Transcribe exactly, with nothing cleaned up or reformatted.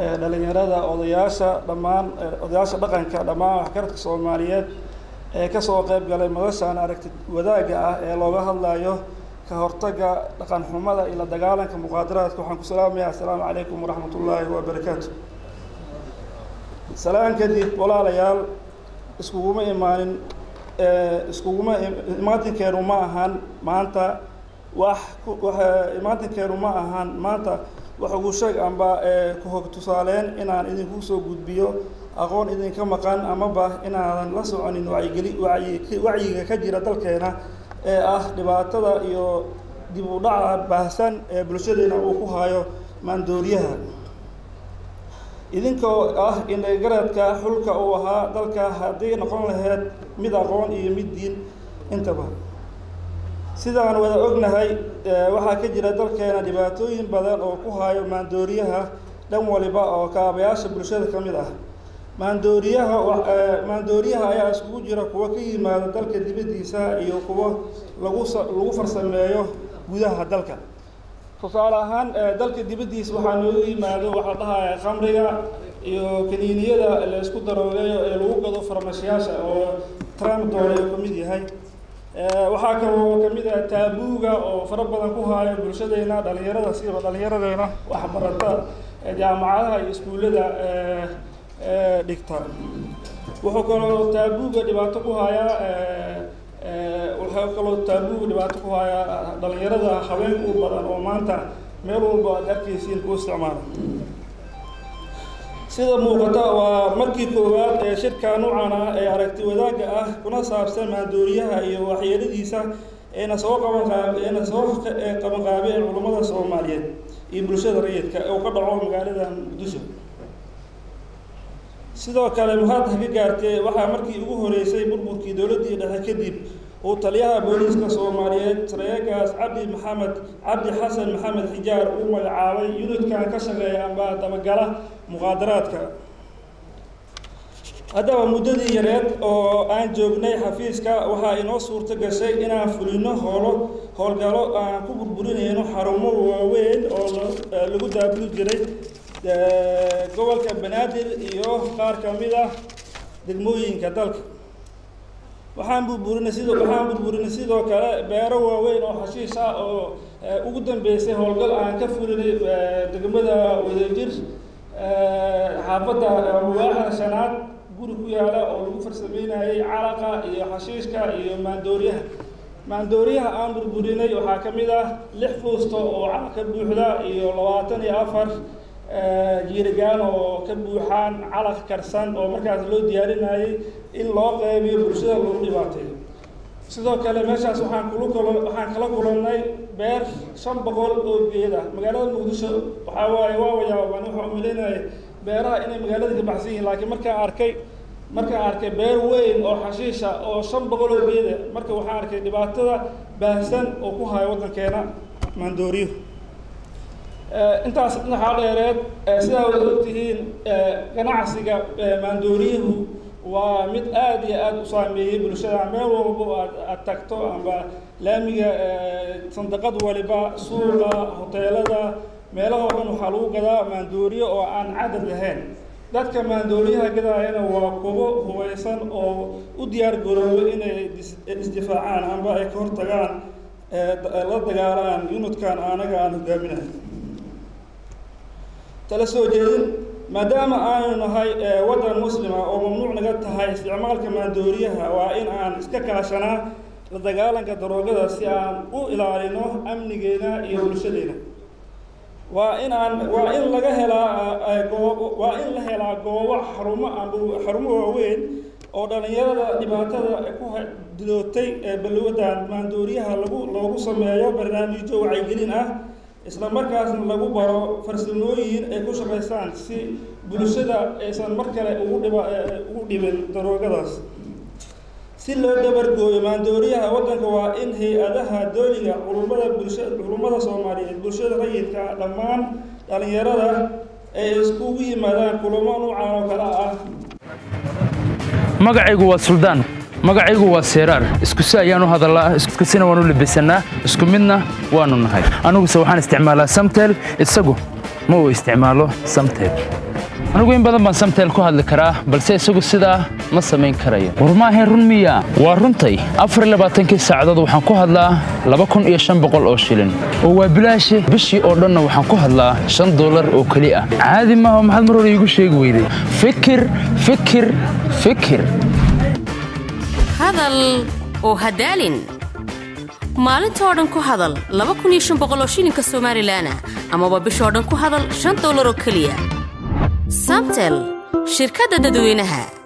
dhalinyarada odayaasha dhammaan odayaasha dhaqanka dhammaan waxgaradka Soomaaliyeed ee ka soo qayb galay madashan aragti wadaaga ah ee looga hadlayo ka hortagga dhaqan xumada iyo la dagaalanka muqaadaraadka. waxaan ku salaamayaa assalaamu calaykum waraxmatullaahi wabarakaatuh. salaan kadib walaalayaal iskuguma imaanin iskuguma imaatinkeenu ma ahan maanta wax imaatinkeenu ma ahan maanta wax ugu sheeg amba ku hog tusaaleen inaan idinku soo gudbiyo aqoon idinka maqan amaba inaadan la soconin wacyigeli wacyiga ka jira dalkeena ee ah dhibaatada iyo dib u dhaca baahsan ee bulshadeena uu ku hayo maandooriyaha. idinkoo ah in garadka xulka uu ahaa dalka haddii noqon lahayd mid aqoon iyo mid diin intaba. sidaan wada ognahay waxaa ka jira dalkeena dhibaatooyin badan oo ku hayo maandooriyaha dhan waliba oo kaabayaasha bulshada ka mid ah. maandooriyaha maandooriyaha ayaa isugu jira kuwa ka yimaada dalka dibadiisa iyo kuwa lagu lagu farsameeyo gudaha dalka. tusaale ahaan dalka dibadiisa waxaa noogu yimaado waxaa dhahayaa khamriga iyo kaniiniyada la isku daroogayo ee lagu gado farmashiyaasha oo tramadol ay ka mid yahay. waxaa kaloo ka mid ah taabuuga oo fara badan ku haayo bulshadeena dhalinyarada sida dhalinyaradeena wax barata jaamacadaha iyo iskuulada dhigta. wuxuu kaloo taabuuga dhibaato ku hayaa wuxuu kaloo taabuuga dhibaato ku hayaa dhalinyarada haweenka u badan oo maanta meel walba aad arkaysiin ku isticmaala. sida muuqata waa markii koowaad ee shirka noocan ah ee aragti wadaaga ah kuna saabsan maandooriyaha iyo waxyeeladiisa eena soo qaban eena soo qaban qaabeen culimada Soomaaliyeed iyo bulshada rayidka oo ka dhaco magaalada Muqdisho. sidoo kale mahad ka gaartay waxaa markii ugu horeysay burburkii dawladii dhexe kadib oo taliyaha booliska Soomaaliyeed Saraakiil Cabdi Maxamed Cabdi Xasan Maxamed Xijaar uu magacaabay unitkan ka shaqeeya amba dabagala muqaadaraadka. haddaba muddadii yareed oo aan joognay xafiiska waxaa inoo suurto gashay inaan fulino howlo howlgalo aan ku burburinayno xarumo waaweyn oo lagu daabuli jiray gobolka Banaadir iyo qaar ka mid ah degmooyinka dalka. waxaan burburinay sidoo waxaan burburinay sidoo kale beero waaweyn oo xashiish ah oo ugu dambeysay howlgal aan ka fulinay degmada Wadajir xaafadda waaxda shanaad guri ku yaala oo lagu farsameynayay calaqa iyo xashiishka iyo maandooriyaha. maandooriyaha aan burburinay waxaa ka mid ah lix fuusto oo calaqa buuxda iyo labaatan iyo afar jiirgaan oo ka buuxaan calaq karsan oo markaas loo diyaarinayay in loo qaybiyo bulshada lagu dhibaateeyo. sidoo kale meeshaas waxaan kula kulan waxaan kala kulannay beer shan boqol oo geed ah. magaalada Muqdisho waxaa waaye waa wayaabaan waxa uu mileynayay beeraha inay magaalada ka baxsan yihiin laakiin markaan arkay markaan arkay beer weyn oo xashiisha oo shan boqol oo geed ah marka waxaan arkay dhibaatada baahsan oo ku hayo waddankeena maandooriyo. intaas waxaa dheereed sidaa wada ogtihiin ganacsiga maandooriyuhu waa mid aad iyo aad u saameeyay bulshada. meel walba aad aad tagto amba laamiga sandaqad waliba suuqa hoteelada meelaha oo dhan waxaa lagu gadaa maandooriyo oo aan cadad lahayn. dadka maandooriyaha gadaayana waa kuwo hubaysan oo u diyaar garoobay inay isdifaacaan amba ay ka hortagaan la dagaalaan unitkan anaga aan hogaaminahay. tala soo jeedin maadaama aanu nahay waddan muslima oo mamnuuc naga tahay isticmaalka maandooriyaha waa in aan iska kaashanaa la dagaalanka daroogada si aan u ilaalino amnigeena iyo bulshadeena. waa in aan waa in laga helaa waa in la helaa goobo xarumo amba xarumo waaweyn oo dhalinyarada dhibaatada ku dilootay balwadan maandooriyaha lagu loogu sameeyo barnaamijyo wacyigelin ah isla markaasna lagu baro farsamooyin ay ku shaqeystaan si bulshada aysan mar kale ugu dhiba ugu dhibin daroogadaas. si loo dabargooyo maandooriyaha waddanka waa in hay-adaha dowliga culimada bulshada culimada Soomaaliyeed bulshada rayidka dhammaan dhalinyarada ay iskugu yimaadaan kulamo noocan oo kala ah. magacaygu waa Suldaan magacaygu waa Seeraar isku si ayaan u hadalaa isku sina waanu libisanaa isku midna waanu nahay. anigu se waxaan isticmaalaa Samtel isagu ma uu isticmaalo Samtel anigu in badan baan Samtel ku hadli karaa balse isagu sidaa ma samayn karayo war ma ahayn run miya waa runtay afar iyo labaatan saacadood waxaan ku hadlaa laba kun iyo shan boqol oo shilin oo waa bilaash bishii oo dhan waxaan ku hadlaa shan dollar oo kali ah caadi ma aha maxad mar hore igu sheeg weyday fikir fikir fikir hadal oo hadalin maalinta oo dhan ku hadal laba kun iyo shan boqol oo shilinka Soomaaliland ama bishii oo dhan ku hadal shan dollar oo kaliya Samtel shirkadda dadweynaha